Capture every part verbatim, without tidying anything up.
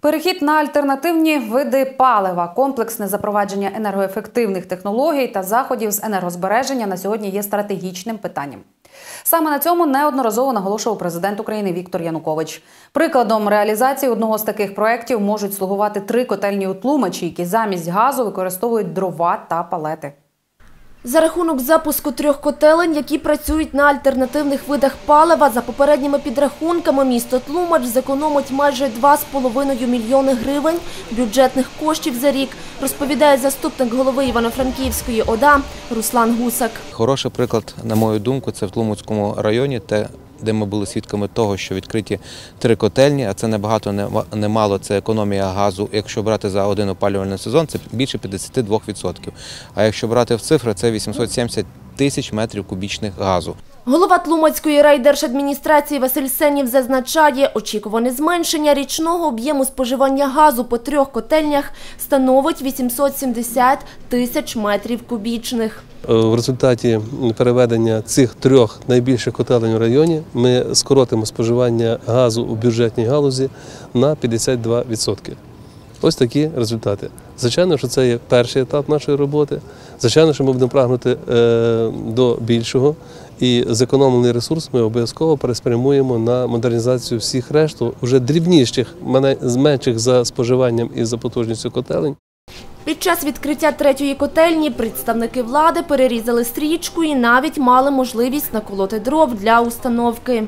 Перехід на альтернативні види палива, комплексне запровадження енергоефективних технологій та заходів з енергозбереження на сьогодні є стратегічним питанням. Саме на цьому неодноразово наголошував президент України Віктор Янукович. Прикладом реалізації одного з таких проєктів можуть слугувати три котельні у Тлумачі, які замість газу використовують дрова та палети. За рахунок запуску трьох котелень, які працюють на альтернативних видах палива, за попередніми підрахунками, місто Тлумач зекономить майже два з половиною мільйони гривень бюджетних коштів за рік, розповідає заступник голови Івано-Франківської ОДА Руслан Гусак. Хороший приклад, на мою думку, це в Тлумацькому районі, те, де ми були свідками того, що відкриті три котельні, а це не багато, не мало, це економія газу. Якщо брати за один опалювальний сезон, це більше п'ятдесят два відсотки. А якщо брати в цифри, це вісімсот сімдесят тисяч метрів кубічних газу. Голова Тлумацької райдержадміністрації Василь Сенів зазначає, очікуване зменшення річного об'єму споживання газу по трьох котельнях становить вісімсот сімдесят тисяч метрів кубічних. В результаті переведення цих трьох найбільших котелень в районі ми скоротимо споживання газу у бюджетній галузі на п'ятдесят два відсотки. Ось такі результати. Звичайно, що це є перший етап нашої роботи. Звичайно, що ми будемо прагнути до більшого. І зекономлений ресурс ми обов'язково переспрямуємо на модернізацію всіх решту, вже дрібніших, менших за споживанням і за потужністю котелень. Під час відкриття третьої котельні представники влади перерізали стрічку і навіть мали можливість наколоти дров для установки.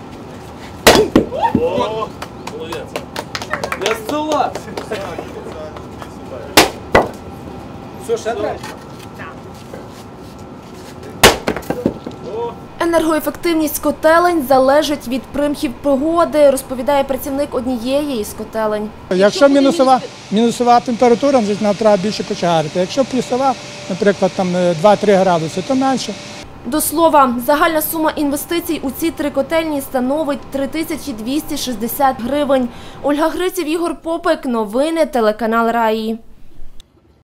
О, молодець! Я з села! Все, ще треба? Енергоефективність котелень залежить від примхів погоди, розповідає працівник однієї із котелень. Якщо мінусова, мінусова температура, нам треба більше кочегарити. Якщо плюсова, наприклад, там два-три градуси, то менше. До слова, загальна сума інвестицій у ці три котельні становить три тисячі двісті шістдесят гривень. Ольга Гриців, Ігор Попик. Новини телеканал Раї.